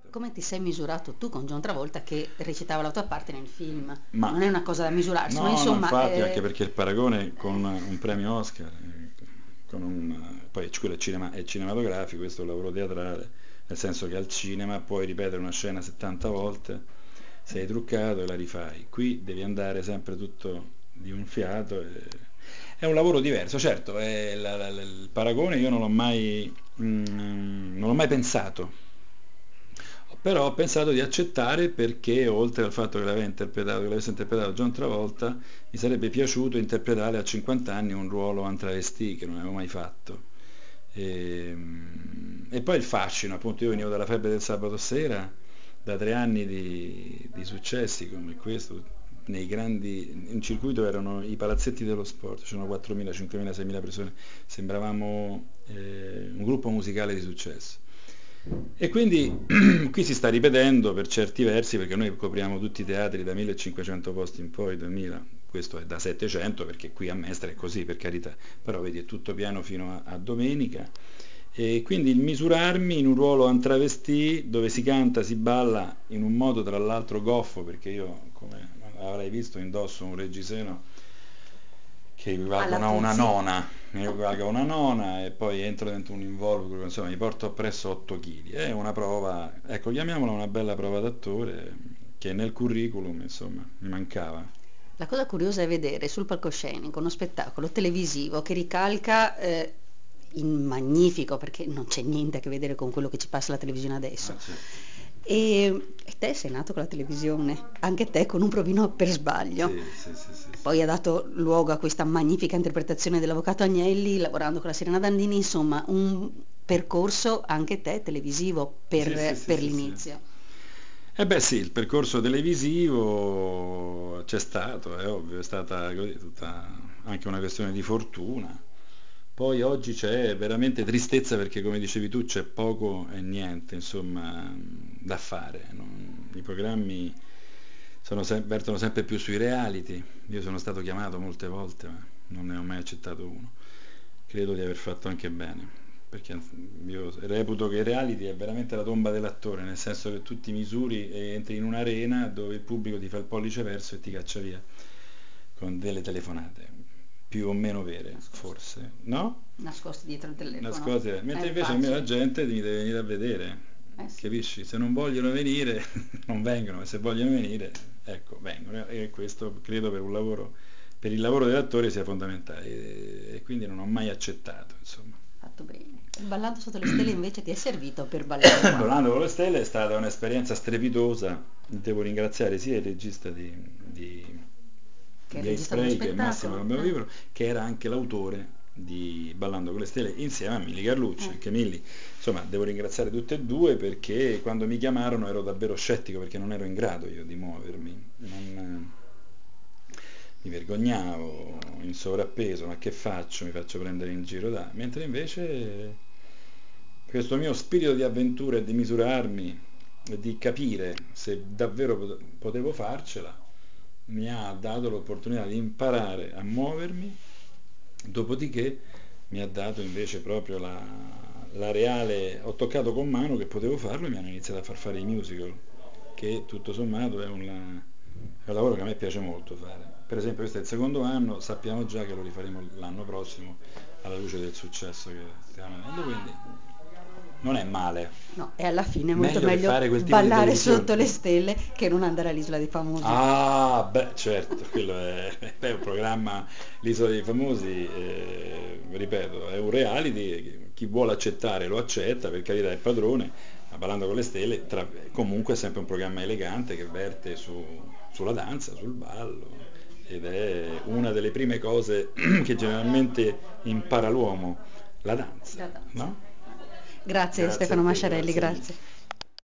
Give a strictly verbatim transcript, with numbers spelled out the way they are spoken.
Come ti sei misurato tu con John Travolta che recitava la tua parte nel film? Ma Non è una cosa da misurarsi, ma no, no, insomma, infatti, anche eh, perché il paragone con un premio Oscar, eh, con un, poi quello è, cinema, è cinematografico, questo è un lavoro teatrale, nel senso che al cinema puoi ripetere una scena settanta volte, sei truccato e la rifai. Qui devi andare sempre tutto di un fiato. E... È un lavoro diverso, certo, è la- la- la- il paragone io non l'ho mai, mm, non l'ho mai pensato. Però ho pensato di accettare perché, oltre al fatto che l'aveva interpretato, che l'avesse interpretato John Travolta, mi sarebbe piaciuto interpretare a cinquanta anni un ruolo en travesti che non avevo mai fatto. E, e poi il fascino, appunto, io venivo dalla febbre del sabato sera, da tre anni di, di successi come questo, nei grandi, in circuito erano i palazzetti dello sport, c'erano quattromila, cinquemila, seimila persone, sembravamo eh, un gruppo musicale di successo. E quindi qui si sta ripetendo per certi versi perché noi copriamo tutti i teatri da millecinquecento posti in poi, duemila, questo è da settecento perché qui a Mestre è così per carità, però vedi è tutto pieno fino a, a domenica e quindi il misurarmi in un ruolo en travesti dove si canta, si balla in un modo tra l'altro goffo perché io come avrai visto indosso un reggiseno che alla equivalgono a una Tuzzi. nona, mi equivalga a una nona e poi entro dentro un involucro, insomma mi porto appresso otto chili. È una prova, ecco, chiamiamola una bella prova d'attore che nel curriculum, insomma, mi mancava. La cosa curiosa è vedere sul palcoscenico uno spettacolo televisivo che ricalca eh, in magnifico, perché non c'è niente a che vedere con quello che ci passa alla televisione adesso. Ah, certo. E, e te sei nato con la televisione, anche te con un provino per sbaglio. Sì, sì, sì, sì, sì. Poi ha dato luogo a questa magnifica interpretazione dell'avvocato Agnelli, lavorando con la Serena Dandini, insomma, un percorso anche te televisivo per, Sì, sì, sì, per sì, sì. l'inizio. Eh beh sì, il percorso televisivo c'è stato, è ovvio, è stata così, tutta anche una questione di fortuna. Poi oggi c'è veramente tristezza perché come dicevi tu c'è poco e niente, insomma, da fare. non- I programmi sono sem- vertono sempre più sui reality. Io sono stato chiamato molte volte, ma non ne ho mai accettato uno. Credo di aver fatto anche bene, perché io reputo che il reality è veramente la tomba dell'attore, nel senso che tu ti misuri e entri in un'arena dove il pubblico ti fa il pollice verso e ti caccia via con delle telefonate, più o meno vere, Nascosti, forse, no? nascosti dietro il telefono. Nascoste, mentre È invece a me la facile. gente mi deve venire a vedere, Eh sì. capisci? Se non vogliono venire, non vengono, e se vogliono venire, ecco, vengono. E questo credo per un lavoro, per il lavoro dell'attore sia fondamentale, e, e quindi non ho mai accettato, insomma. Fatto bene. Ballando sotto le stelle invece ti è servito per ballare qua. Volando con le stelle è stata un'esperienza strepitosa, devo ringraziare sia il regista di, di, Che è il di regista dello Spray che è Massimo spettacolo. Eh. Lombardo, che era anche l'autore di Ballando con le stelle insieme a Milly Carlucci, Eh. anche Milly. Insomma, devo ringraziare tutte e due perché quando mi chiamarono ero davvero scettico perché non ero in grado io di muovermi. Non, mi vergognavo, in sovrappeso, ma che faccio? Mi faccio prendere in giro da... Mentre invece questo mio spirito di avventura e di misurarmi e di capire se davvero pot- potevo farcela mi ha dato l'opportunità di imparare a muovermi, dopodiché mi ha dato invece proprio la, la reale... Ho toccato con mano che potevo farlo e mi hanno iniziato a far fare i musical, che tutto sommato è un, è un lavoro che a me piace molto fare. Per esempio questo è il secondo anno, sappiamo già che lo rifaremo l'anno prossimo alla luce del successo che stiamo avendo, quindi non è male. No, e alla fine è molto Meglio che meglio fare quel tipo di ballare televisione. sotto le stelle che non andare all'Isola dei Famosi. Ah, beh, certo, quello è, è un programma, l'Isola dei Famosi, eh, ripeto, è un reality, chi vuole accettare lo accetta, per carità è padrone, ma Ballando con le Stelle tra- comunque è sempre un programma elegante che verte su- sulla danza, sul ballo, ed è una delle prime cose che generalmente impara l'uomo, la danza, La danza. no? Grazie Grazie a Stefano te, Masciarelli, grazie a grazie. te.